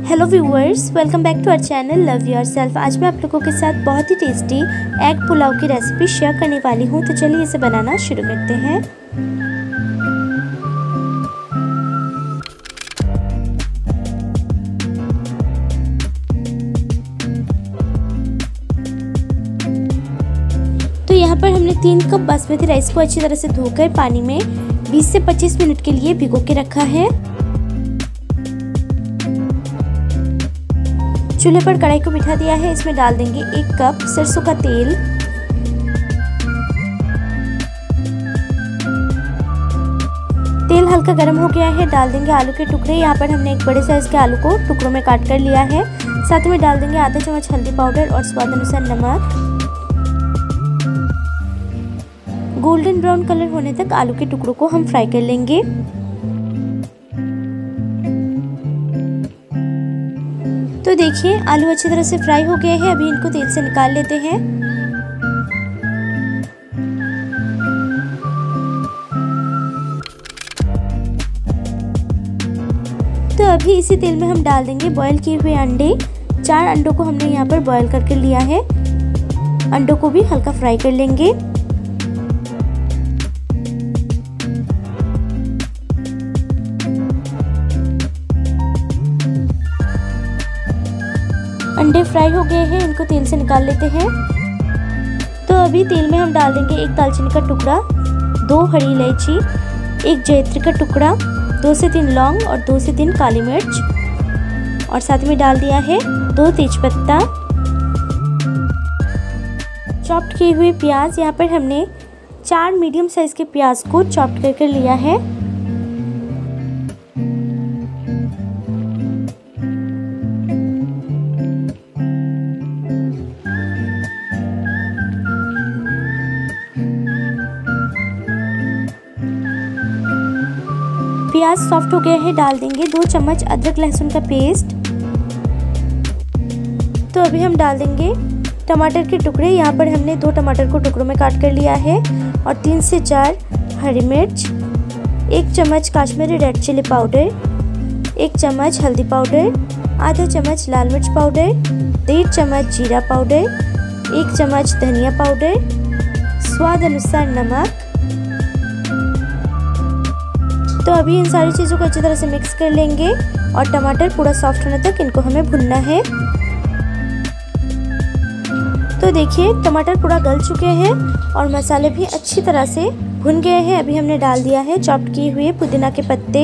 Hello viewers, welcome back to our channel love yourself. आज मैं आप लोगों के साथ बहुत ही टेस्टी एग पुलाव की रेसिपी शेयर करने वाली हूँ। तो चलिए इसे बनाना शुरू करते हैं। तो यहाँ पर हमने 3 कप बासमती राइस को अच्छी तरह से धोकर पानी में 20 से 25 मिनट के लिए भिगो के रखा है। चूल्हे पर कढ़ाई को बिठा दिया है। इसमें डाल देंगे 1 कप सरसों का तेल। तेल हल्का गर्म हो गया है, डाल देंगे आलू के टुकड़े। यहाँ पर हमने एक बड़े साइज के आलू को टुकड़ों में काट कर लिया है। साथ में डाल देंगे आधा चम्मच हल्दी पाउडर और स्वाद अनुसार नमक। गोल्डन ब्राउन कलर होने तक आलू के टुकड़ों को हम फ्राई कर लेंगे। तो देखिए आलू अच्छी तरह से फ्राई हो गए हैं। अभी इनको तेल से निकाल लेते हैं। तो अभी इसी तेल में हम डाल देंगे बॉईल किए हुए अंडे। 4 अंडों को हमने यहाँ पर बॉईल करके लिया है। अंडों को भी हल्का फ्राई कर लेंगे। अंडे फ्राई हो गए हैं, इनको तेल से निकाल लेते हैं। तो अभी तेल में हम डाल देंगे 1 दालचीनी का टुकड़ा, 2 हरी इलायची, 1 जायत्री का टुकड़ा, 2 से 3 लौंग और 2 से 3 काली मिर्च और साथ में डाल दिया है 2 तेजपत्ता। चॉप्ड किए हुए प्याज, यहाँ पर हमने 4 मीडियम साइज के प्याज को चॉप्ड करके लिया है। प्याज सॉफ्ट हो गया है, डाल देंगे 2 चम्मच अदरक लहसुन का पेस्ट। तो अभी हम डाल देंगे टमाटर के टुकड़े। यहाँ पर हमने 2 टमाटर को टुकड़ों में काट कर लिया है और 3 से 4 हरी मिर्च, 1 चम्मच काश्मीरी रेड चिली पाउडर, 1 चम्मच हल्दी पाउडर, आधा चम्मच लाल मिर्च पाउडर, 1.5 चम्मच जीरा पाउडर, 1 चम्मच धनिया पाउडर, स्वाद अनुसार नमक। तो अभी इन सारी चीज़ों को अच्छी तरह से मिक्स कर लेंगे और टमाटर पूरा सॉफ्ट होने तक इनको हमें भुनना है। तो देखिए टमाटर पूरा गल चुके हैं और मसाले भी अच्छी तरह से भुन गए हैं। अभी हमने डाल दिया है चॉप्ड किए हुए पुदीना के पत्ते।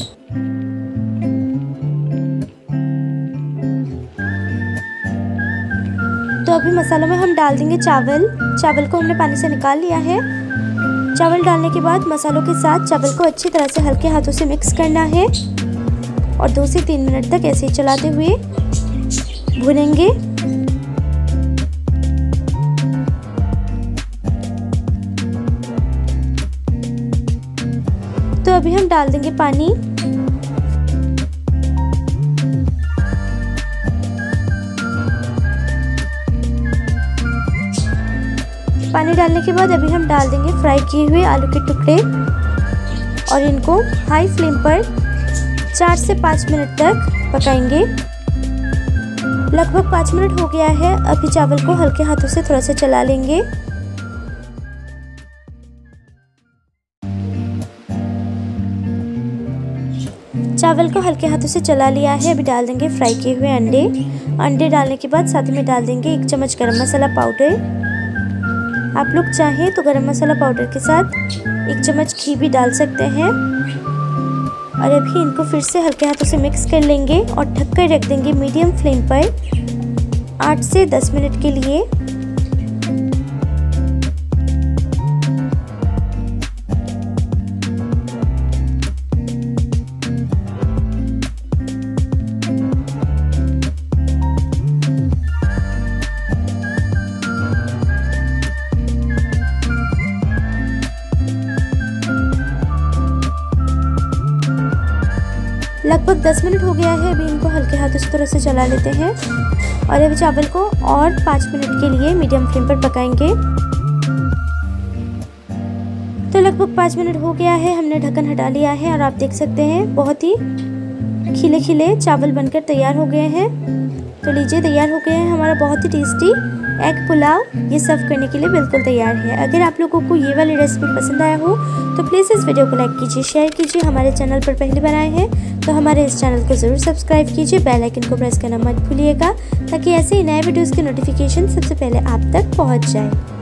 तो अभी मसालों में हम डाल देंगे चावल। चावल को हमने पानी से निकाल लिया है। चावल डालने के बाद मसालों के साथ चावल को अच्छी तरह से हल्के हाथों से मिक्स करना है और 2 से 3 मिनट तक ऐसे ही चलाते हुए भुनेंगे। तो अभी हम डाल देंगे पानी। पानी डालने के बाद अभी हम डाल देंगे फ्राई किए हुए आलू के टुकड़े और इनको हाई फ्लेम पर 4 से 5 मिनट तक पकाएंगे। लगभग 5 मिनट हो गया है। अभी चावल को हल्के हाथों से थोड़ा सा चला लेंगे। चावल को हल्के हाथों से चला लिया है। अभी डाल देंगे फ्राई किए हुए अंडे। अंडे डालने के बाद साथ में डाल देंगे 1 चम्मच गरम मसाला पाउडर। आप लोग चाहें तो गरम मसाला पाउडर के साथ 1 चम्मच घी भी डाल सकते हैं। और अभी इनको फिर से हल्के हाथों से मिक्स कर लेंगे और ढककर रख देंगे मीडियम फ्लेम पर 8 से 10 मिनट के लिए। लगभग 10 मिनट हो गया है। अभी इनको हल्के हाथों से थोड़ा से चला लेते हैं और अभी चावल को और 5 मिनट के लिए मीडियम फ्लेम पर पकाएंगे। तो लगभग 5 मिनट हो गया है, हमने ढक्कन हटा लिया है और आप देख सकते हैं बहुत ही खिले खिले चावल बनकर तैयार हो गए हैं। तो लीजिए, तैयार हो गए हैं हमारा बहुत ही टेस्टी एग पुलाव। ये सर्व करने के लिए बिल्कुल तैयार है। अगर आप लोगों को ये वाली रेसिपी पसंद आया हो तो प्लीज़ इस वीडियो को लाइक कीजिए, शेयर कीजिए। हमारे चैनल पर पहली बार आए हैं तो हमारे इस चैनल को ज़रूर सब्सक्राइब कीजिए। बेल आइकन को प्रेस करना मत भूलिएगा ताकि ऐसे ही नए वीडियोज़ के नोटिफिकेशन सबसे पहले आप तक पहुँच जाए।